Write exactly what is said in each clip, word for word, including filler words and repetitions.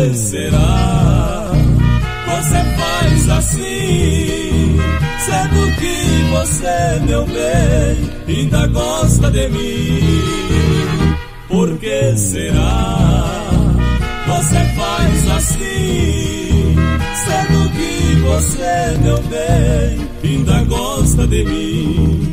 que será? Você faz assim, sendo que você, meu bem, ainda gosta de mim. Por que será? Você faz assim, sendo que você, meu bem, ainda gosta de mim.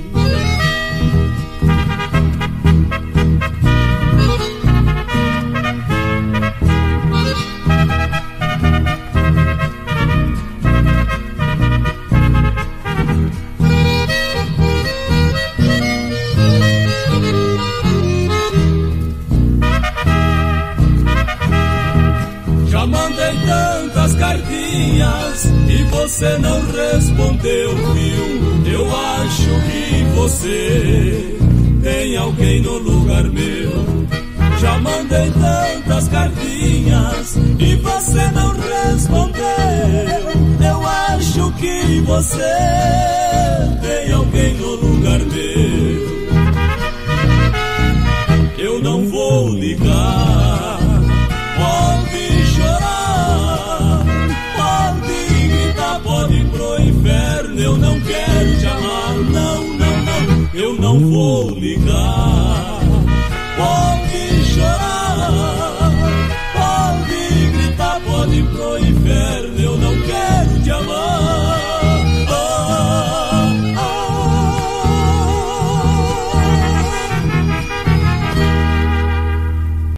Mandei tantas cartinhas e você não respondeu, viu? Eu acho que você tem alguém no lugar meu. Já mandei tantas cartinhas e você não respondeu. Eu acho que você tem alguém no lugar meu. Eu não vou ligar, pode chorar, pode gritar, pode ir pro inferno. Eu não quero te amar, não, não, não. Eu não vou ligar,